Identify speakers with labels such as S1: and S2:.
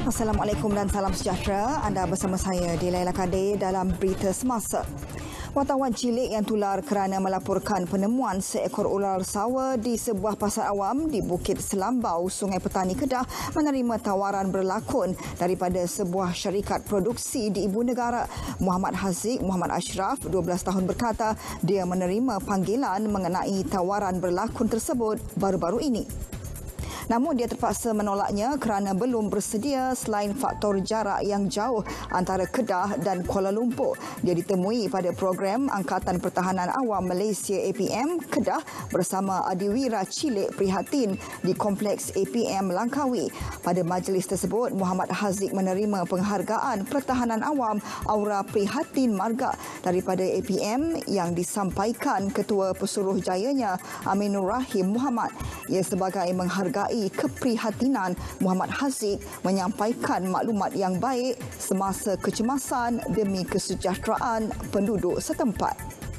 S1: Assalamualaikum dan salam sejahtera. Anda bersama saya di Laila Kadir dalam Berita Semasa. Wartawan cilik yang tular kerana melaporkan penemuan seekor ular sawa di sebuah pasar awam di Bukit Selambau, Sungai Petani, Kedah menerima tawaran berlakon daripada sebuah syarikat produksi di ibu negara. Muhammad Haziq Muhammad Ashraf, 12 tahun, berkata dia menerima panggilan mengenai tawaran berlakon tersebut baru-baru ini. Namun dia terpaksa menolaknya kerana belum bersedia selain faktor jarak yang jauh antara Kedah dan Kuala Lumpur. Dia ditemui pada program Angkatan Pertahanan Awam Malaysia APM Kedah bersama adiwira cilik prihatin di Kompleks APM Langkawi. Pada majlis tersebut, Muhammad Haziq menerima penghargaan Pertahanan Awam Aura Prihatin Marga daripada APM yang disampaikan Ketua Pesuruhjayanya Aminur Rahim Muhammad. Ia sebagai menghargai keprihatinan Muhammad Haziq menyampaikan maklumat yang baik semasa kecemasan demi kesejahteraan penduduk setempat.